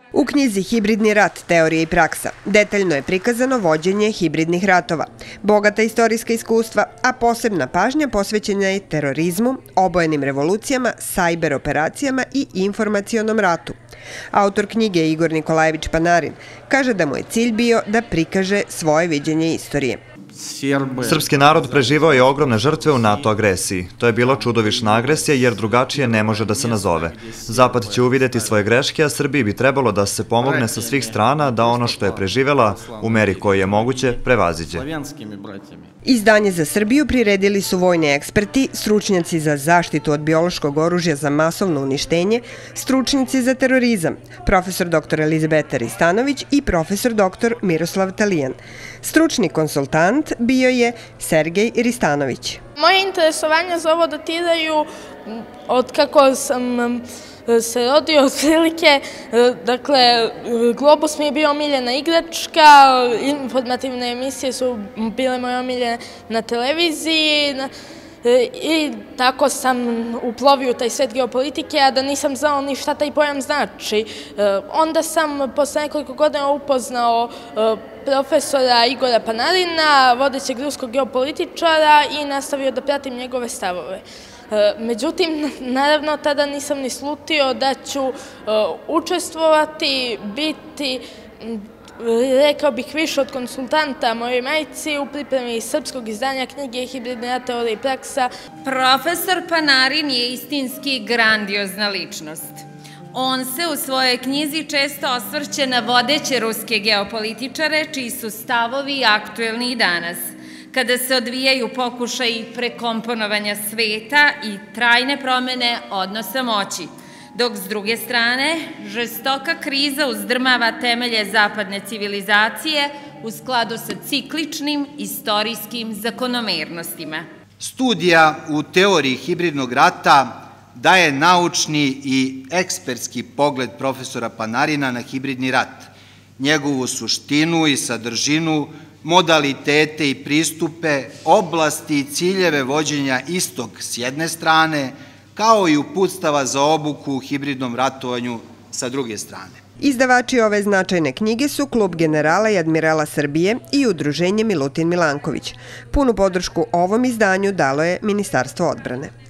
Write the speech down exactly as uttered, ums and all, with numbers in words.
U knjizi Hibridni rat, teorija i praksa detaljno je prikazano vođenje hibridnih ratova, bogata istorijska iskustva, a posebna pažnja posvećena je terorizmu, obojenim revolucijama, sajber operacijama i informacionom ratu. Autor knjige Igor Nikolajević Panarin kaže da mu je cilj bio da prikaže svoje viđenje istorije. Srpski narod preživao je ogromne žrtve u NATO agresiji. To je bilo čudovišna agresija jer drugačije ne može da se nazove. Zapad će uvideti svoje greške, a Srbiji bi trebalo da se pomogne sa svih strana da ono što je preživela u meri koji je moguće prevaziđe. Izdanje za Srbiju priredili su vojni eksperti, stručnjaci za zaštitu od biološkog oružja za masovno uništenje, stručnjaci za terorizam, profesor doktor Elizabeta Ristanović i profesor doktor Miroslav Talijan. Stručni konsultant bio je Sergej Ristanović. Moje interesovanja za ovo datiraju od kako sam se rodio otprilike. Dakle, Globus mi je bio omiljena igračka, informativne emisije su bile moje omiljene na televiziji i tako sam uplovio u taj svet geopolitike, a da nisam znao ni šta taj pojam znači. Onda sam posle nekoliko godina upoznao profesora Igora Panarina, vodećeg ruskog geopolitičara, i nastavio da pratim njegove stavove. Međutim, naravno, tada nisam ni slutio da ću učestvovati, biti, rekao bih, više od konsultanta mojoj majci u pripremi srpskog izdanja knjige Hibridni rat, teorija i praksa. Profesor Panarin je istinski grandiozna ličnost. On se u svojoj knjizi često osvrće na vodeće ruske geopolitičare, čiji su stavovi aktuelni i danas, kada se odvijaju pokušaji prekomponovanja sveta i trajne promene odnosa moći, dok s druge strane žestoka kriza uzdrmava temelje zapadne civilizacije u skladu sa cikličnim istorijskim zakonomernostima. Studija u teoriji hibridnog rata daje naučni i ekspertski pogled profesora Panarina na hibridni rat, njegovu suštinu i sadržinu, modalitete i pristupe, oblasti i ciljeve vođenja istog s jedne strane, kao i uputstava za obuku u hibridnom ratovanju sa druge strane. Izdavači ove značajne knjige su Klub generala i admirala Srbije i Udruženje Milutin Milanković. Punu podršku ovom izdanju dalo je Ministarstvo odbrane.